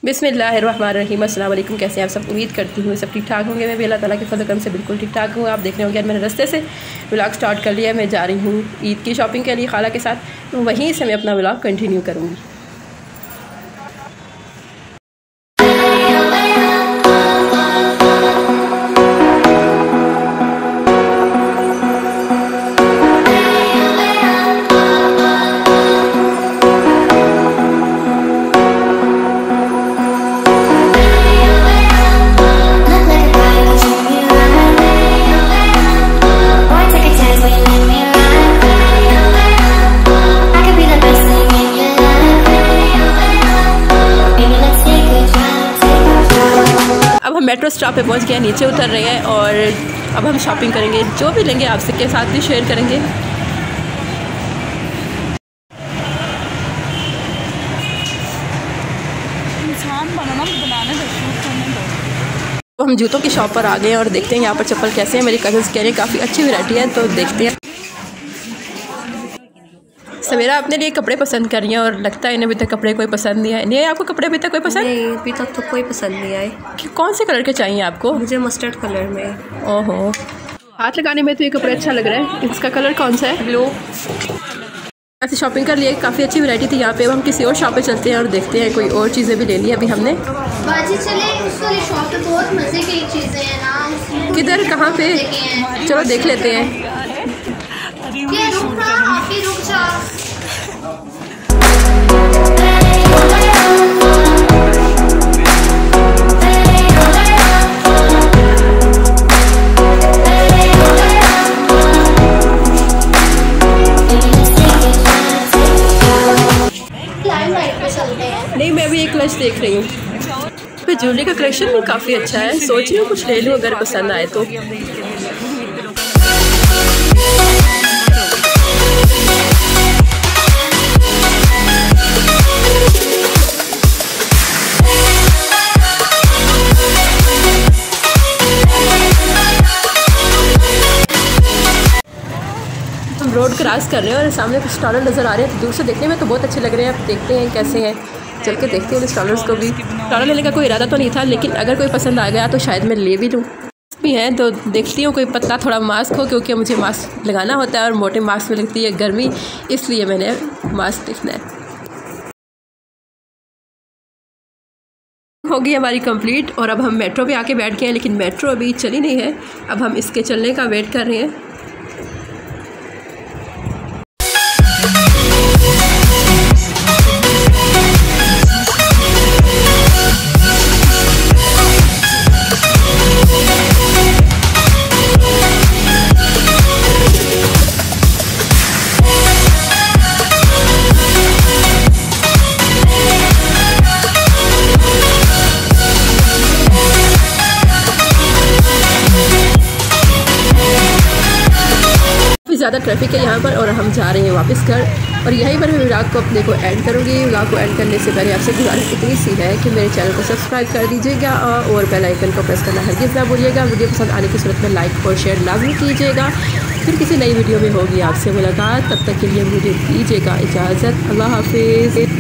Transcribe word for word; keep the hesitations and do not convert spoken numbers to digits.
बिस्मिल्लाहिर्रहमानिर्रहीम। अस्सलाम वालेकुम। कैसे हैं आप सब? उम्मीद करती हूँ सब ठीक ठाक होंगे। मैं भी अल्लाह ताला के फज़ल करम से बिल्कुल ठीक ठाक हूँ। आप देख रहे होंगे मैंने रास्ते से व्लॉग स्टार्ट कर लिया है। मैं जा रही हूँ ईद की शॉपिंग के लिए खाला के साथ, तो वहीं से मैं अपना व्लॉग कंटिन्यू करूँगी। अब हम मेट्रो स्टॉप पे पहुंच गए, नीचे उतर रहे हैं और अब हम शॉपिंग करेंगे। जो भी लेंगे आप सबके साथ भी शेयर करेंगे। तो हम जूतों की शॉप पर आ गए हैं और देखते हैं यहाँ पर चप्पल कैसे हैं। मेरी कज़न्स कह रहे हैं काफ़ी अच्छी वैरायटी है, तो देखते हैं। सवेरा अपने लिए कपड़े पसंद कर रही हैं और लगता है इन्हें अभी तक कपड़े कोई पसंद नहीं आए। नहीं है आपको कपड़े अभी तक कोई पसंद? नहीं, अभी तक तो कोई पसंद नहीं आए। कौन से कलर के चाहिए आपको? मुझे मस्टर्ड कलर में। ओहो, हाथ लगाने में तो ये कपड़ा अच्छा लग रहा है। इसका कलर कौन सा है? ब्लू। ऐसे शॉपिंग कर लिए, काफ़ी अच्छी वैरायटी थी यहाँ पे। अब हम किसी और शॉप पे चलते हैं और देखते हैं कोई और चीज़ें भी ले ली अभी हमने। बाजी चले उस वाली शॉप पे, बहुत मज़े की चीज़ें हैं ना। किधर, कहाँ पे? चलो देख लेते हैं। ये रुक ना, आप ही रुक जा। नहीं, मैं भी एक क्लच देख रही हूँ। फिर ज्वेलरी का कलेक्शन भी काफ़ी अच्छा है। सोच रही हूँ कुछ ले लूँ अगर पसंद आए तो। हम रोड क्रॉस कर रहे हैं और सामने कुछ स्टॉलर नज़र आ रहे हैं। दूर से देखने में तो बहुत अच्छे लग रहे हैं। अब देखते हैं कैसे हैं, चल के देखते हैं उन स्टॉलर्स को भी। स्टॉलर लेने का कोई इरादा तो नहीं था, लेकिन अगर कोई पसंद आ गया तो शायद मैं ले भी लूँ भी हैं। तो देखती हूँ कोई पतला थोड़ा मास्क हो, क्योंकि मुझे मास्क लगाना होता है और मोटे मास्क में लगती है गर्मी, इसलिए मैंने मास्क देखना है। हो गई हमारी कंप्लीट और अब हम मेट्रो पे आके बैठ गए हैं, लेकिन मेट्रो अभी चली नहीं है। अब हम इसके चलने का वेट कर रहे हैं। ज़्यादा ट्रैफिक है यहाँ पर और हम जा रहे हैं वापस घर। और यहीं पर मैं व्लॉग को अपने को एंड करूँगी। व्लॉग को एंड करने से पहले आपसे गुजारिश इतनी सी है कि मेरे चैनल को सब्सक्राइब कर दीजिएगा और बेल आइकन को प्रेस करना हरगिज़ ना भूलिएगा। वीडियो पसंद आने की सूरत में लाइक और शेयर लाजमी कीजिएगा। फिर किसी नई वीडियो में होगी आपसे मुलाकात, तब तक के लिए मुझे दीजिएगा इजाज़त। अल्लाह हाफिज़।